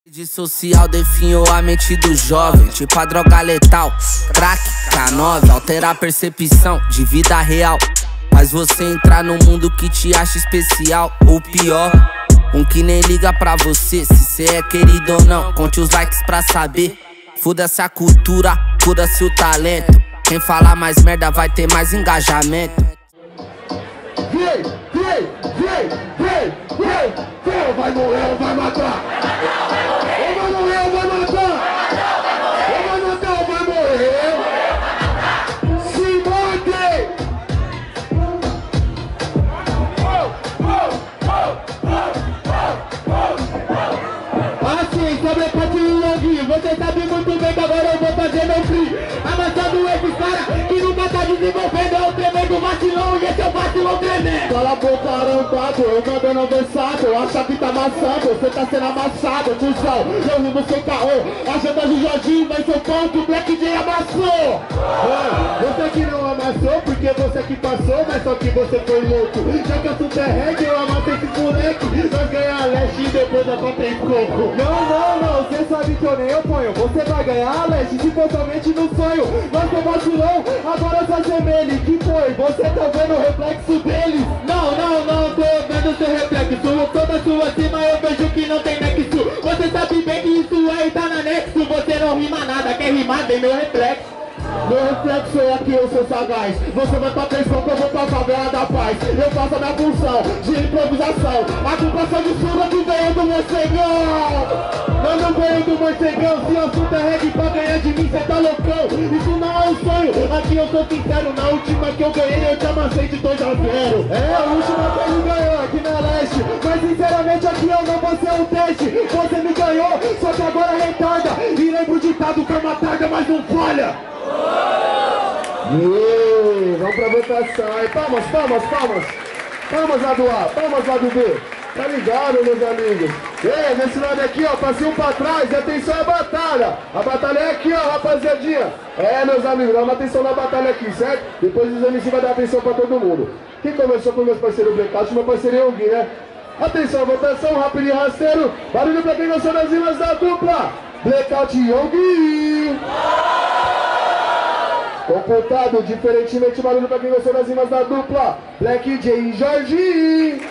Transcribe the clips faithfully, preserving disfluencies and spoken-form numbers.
Rede social definhou a mente do jovem, tipo a droga letal, crack, K nove, altera a percepção de vida real. Mas você entrar num mundo que te acha especial, ou pior, um que nem liga pra você, se cê é querido ou não. Conte os likes pra saber, foda-se a cultura, foda-se o talento. Quem falar mais merda vai ter mais engajamento. Vem, vem, vem, vem, vem, vem, vai morrer ou vai matar? Ou vai morrer ou vai matar? Ou vai matar ou vai morrer? Se mate! Assim, sobre a parte do longuinho, você sabe muito bem que agora eu vou fazer meu free. Amassando esses caras que nunca tá desenvolvendo, é o tremendo vacilão e esse é o vacilão tremendo. Cala a boca, arrombado, eu mandando versado, acha que tá amassado, você tá sendo amassado, cuzão. Eu rimo sem caô, achando de Jorginho, mas seu ponto, Black J amassou. Oi, você que não amassou, porque você que passou, mas só que você foi louco. Já que eu sou terreno, eu amassei esse moleque, nós ganhar a leste e depois eu comprei coco. Não, não, não, você sabe que eu nem oponho, você vai ganhar a leste se for somente no sonho. Nós tô vacilão, agora só assemelhe, que foi? Você tá vendo o reflexo dele? Não, não, não, tô vendo seu reflexo, toda sua cima eu vejo que não tem nexo. Você sabe bem que isso aí tá na nexo, você não rima nada, quer rimar bem meu reflexo. Meu reflexo é aqui, eu sou sagaz. Você vai pra pensão que eu vou pra favela da paz. Eu faço a minha função de improvisação. A culpação de chuva que veio do morcegão. Eu não venho do morcegão. Se eu assunto é reggae pra ganhar de mim, cê tá loucão. Isso não é um sonho, aqui eu sou sincero. Na última que eu ganhei, eu te amassei de dois a zero. É, a última que ele ganhou aqui na leste. Mas sinceramente aqui eu não vou ser um teste. Você me ganhou, só que agora retarda. E lembra o ditado que é uma tarde, mas não falha. Yeah, vamos pra votação aí, palmas, palmas, palmas. Palmas lado A, palmas lado B. Tá ligado, meus amigos? E aí, nesse lado aqui, ó, passinho pra trás, e atenção à batalha. A batalha é aqui, ó, rapaziadinha. É, meus amigos, dá uma atenção na batalha aqui, certo? Depois os M C vai dar atenção pra todo mundo. Quem começou com meus parceiros Blackout, meu parceiro Yogi, né? Atenção, votação, rápido e rasteiro. Barulho pra quem gostou das rimas da dupla. Blackout e Yogi. Computado, diferentemente barulho pra quem gostou das rimas da dupla Black J e Jorginho.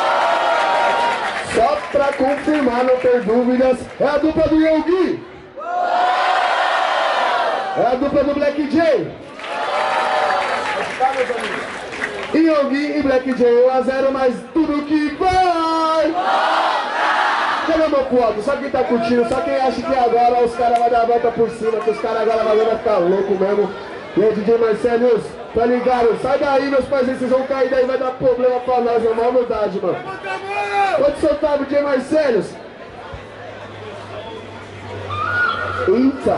Só pra confirmar, não ter dúvidas, é a dupla do Yogi. É a dupla do Black J. Yogi e Black J, um a zero, mas tudo que vai. Chega meu pro alto, só quem tá curtindo, só quem acha que agora os caras vão dar a volta por cima, que os caras agora vão ficar louco mesmo. E aí, D J Marcelius, tá ligado? Sai daí, meus parceiros, vocês vão cair daí, vai dar problema pra nós, é uma humildade, mano. Pode soltar, D J Marcelius. Eita.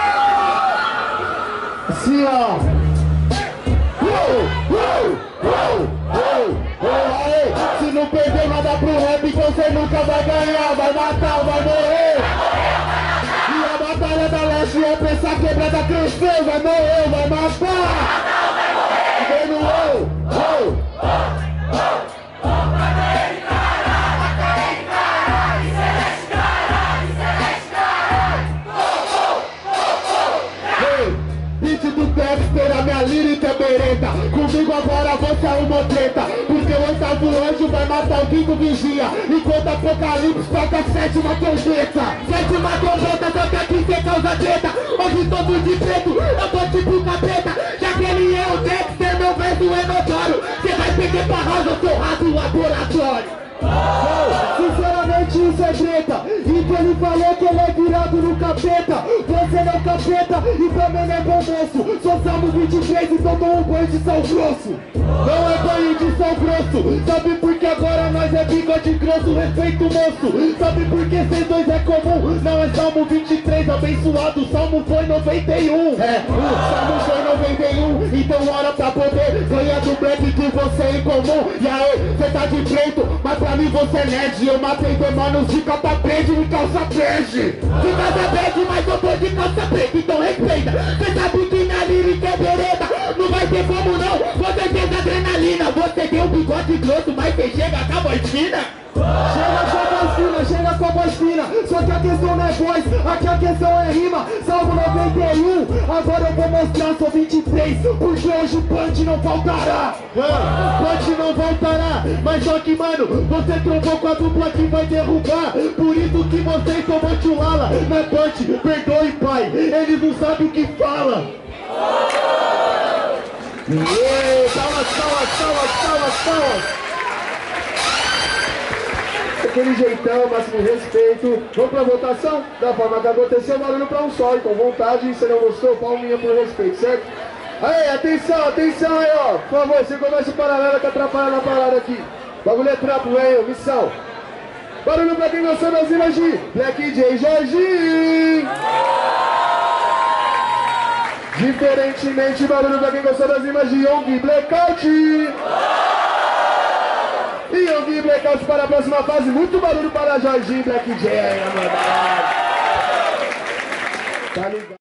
Assim, ó. Uou, uou, uou, uou, uou, aê. Se não perder nada pro rap, você nunca vai ganhar, vai matar, vai morrer. Batalha da leste é pensar quebrada crescer, vai morrer, vai matar. Vem no ou, ou. Beat do Dexter, a minha lírica é bereta. Comigo agora você é uma treta, porque o oitavo anjo vai matar o quinto vigia, enquanto Apocalipse toca a sétima trombeta. Sétima trombeta, só que aqui cê causa treta. Hoje todos de preto, eu tô tipo capeta. Já que ele é o Dexter, meu verso é notório. Cê vai perder pra house, eu sou rato laboratório. Oh, sinceramente isso é treta. E que ele falou que ele é virado no capeta. Você não capeta e também não é bom moço. Só somos vinte e três e tomou um banho de sal grosso. Não é banho de sal grosso. Sabe por que agora nós é bigode grosso? Respeito moço. Sabe por que vocês dois é comum? Não é Salmo vinte e três abençoado, o Salmo foi noventa e um. É, o Salmo foi noventa e um. Então hora pra poder ganhar do Black que você é incomum. E aí, cê tá de preto, mas pra mim você é nerd. Eu matei demônios de capa preta e calça prege. De calça preta, mas eu tô de calça preta, então respeita. Cê sabe que na lírica é bereta, não vai ter como não, você tem adrenalina. Você tem um bigode grosso, mas cê chega com a voz fina. Chega com a voz fina, chega com a voz fina. Só que a questão não é voz, aqui a questão é rima. Salvo noventa e um, agora eu vou mostrar, sou vinte e três, porque hoje o punch não faltará. Punch não voltará, mas só que, mano, você trombou com a dupla que vai derrubar. Por isso que vocês tomam chulala. Não é punch, perdoe, pai, eles não sabem o que fala. Yeah, palmas, palmas, palmas, palmas, palmas. Aquele jeitão, máximo respeito. Vamos pra votação? Da forma que aconteceu, barulho pra um só. E com vontade, se não gostou, palminha por respeito, certo? Aí, atenção, atenção aí, ó. Por favor, você começa o paralelo que atrapalha na parada aqui. Bagulho é trapo, velho, missão. Barulho pra quem gostou das rimas de Black J Jorginho. Diferentemente, barulho pra quem gostou das rimas de Young Blackout. E Young Blackout para a próxima fase. Muito barulho para Jorginho Black J aí, na verdade. Tá ligado?